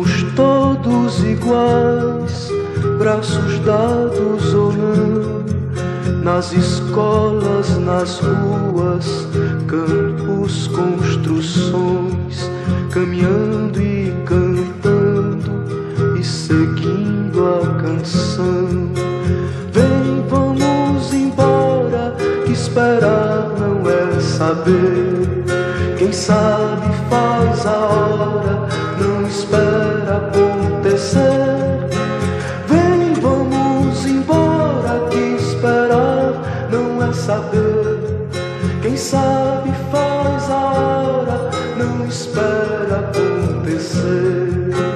Somos todos iguais, braços dados ou não, nas escolas, nas ruas, campos, construções, caminhando e cantando e seguindo a canção. Vem, vamos embora, que esperar não é saber. Quem sabe faz a hora, não espera acontecer. Vem, vamos embora, que esperar não é saber. Quem sabe faz a hora, não espera acontecer.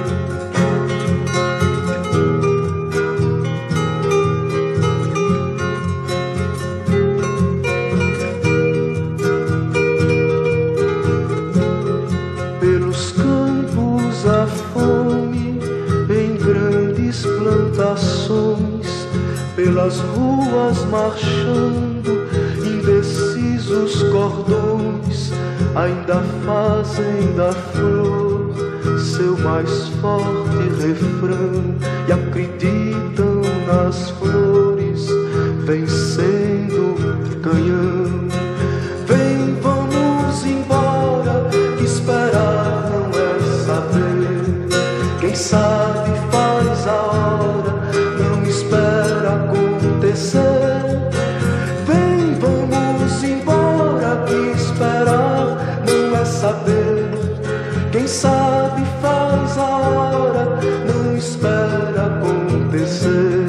Pelos campos a fome, em grandes plantações, pelas ruas marchando, indecisos cordões, ainda fazem da flor seu mais forte refrão e acreditam nas flores vencendo o canhão. Vem, vamos embora, que esperar não é saber. Quem sabe faz a hora, não espera acontecer. Vem, vamos embora, que esperar não é saber. Quem sabe faz a hora, não espera acontecer.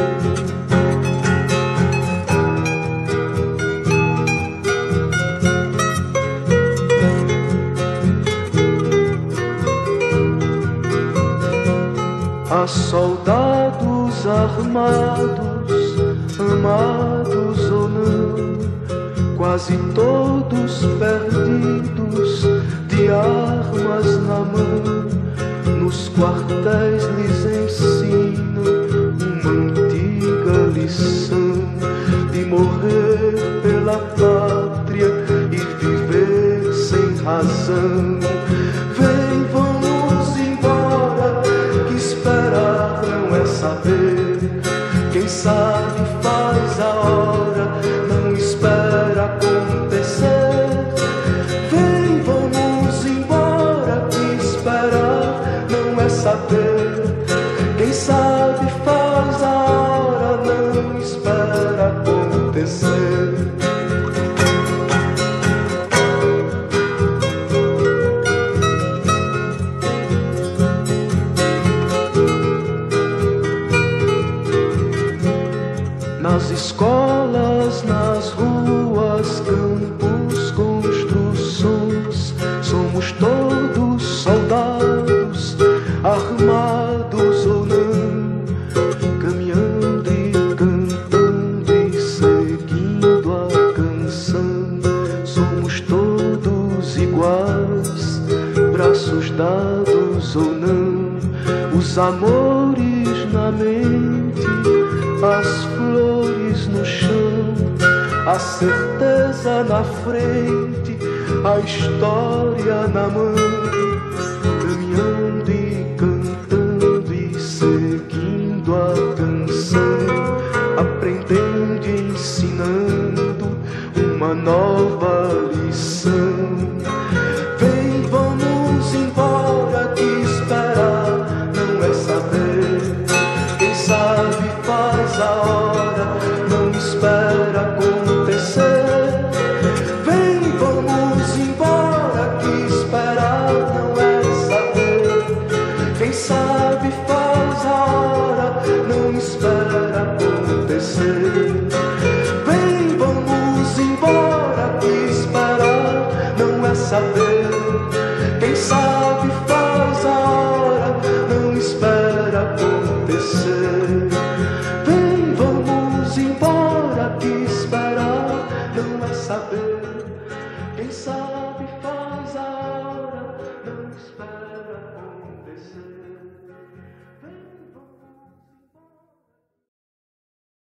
Há soldados armados, amados ou não, quase todos perdidos, de armas na mão. Nos quartéis lhes ensinam uma antiga lição de morrer pela pátria e viver sem razão. Vem, vamos embora, que esperar não é saber. Quem sabe faz a hora, não espera acontecer. Vem, vamos embora, que esperar não é saber. Quem sabe faz a hora, não espera acontecer. Nas escolas, nas ruas, campos, construções, somos todos soldados, armados ou não, caminhando e cantando e seguindo a canção. Somos todos iguais, braços dados ou não, os amores na mente, as flores no chão, a certeza na frente, a história na mão, caminhando e cantando e seguindo a canção, aprendendo e ensinando uma nova lição. Vem, vamos embora, que esperar não é saber. Quem sabe faz a hora, não espera acontecer. Vem, vamos embora, que esperar não é saber. Quem sabe faz a hora, não espera acontecer. Vem, vamos embora, que esperar não é saber. Quem sabe faz a hora, não espera acontecer. Vem, vamos embora, que esperar não é saber.